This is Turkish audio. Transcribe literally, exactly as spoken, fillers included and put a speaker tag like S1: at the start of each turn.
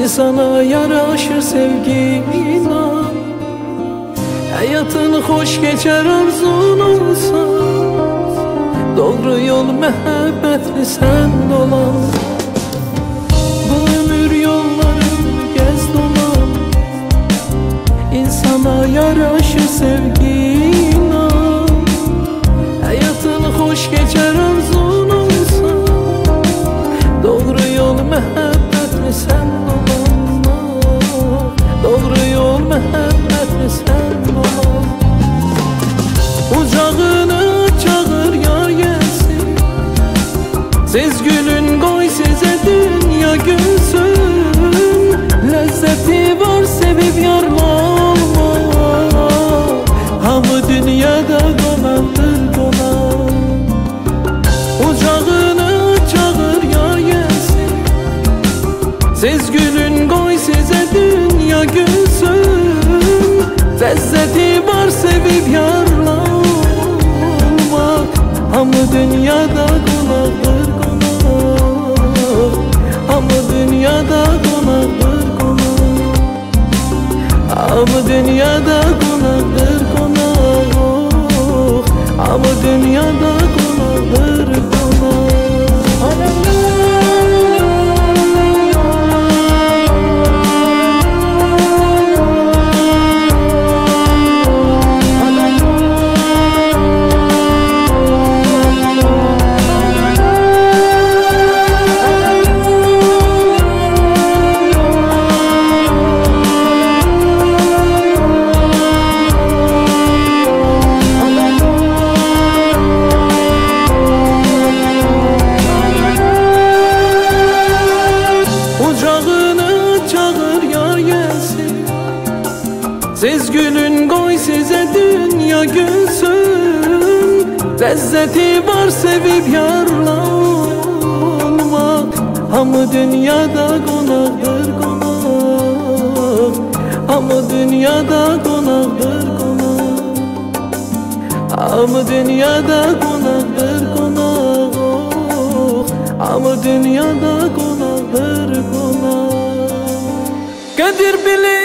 S1: sana yaraşır sevgi inan. Hayatın hoş geçer arzun olsa, doğru yol mehabbetli sen dolan. Bu ömür yolları gez dolan, insana yaraşır sevgi inan. Hayatın hoş geçer arzun olsa, doğru yol mehabbetli sen dolan. Doğru yol mehabbetli sen dolan. Ucağını çağır yar gelsin, siz gülün koy size dünya gülsün. Lezzeti var sevip yarlama, hamı dünyada konaktır konak. Ucağını çağır yar gelsin, siz gülün koy size dünya gülsün. Lezzeti var sevip yarlamak, hamı dünyada konaktır konak. Hamı dünyada konaktır konak. Hamı dünyada konaktır konak. Hamı dünyada konaktır konak. Siz gülün koy size dünya gülsün. Lezzeti var sevip yarlanmak, hamı dünyada konaktır konak. Hamı dünyada konaktır konak. Hamı dünyada konaktır konak. Hamı dünyada konaktır konak. Kadir bilir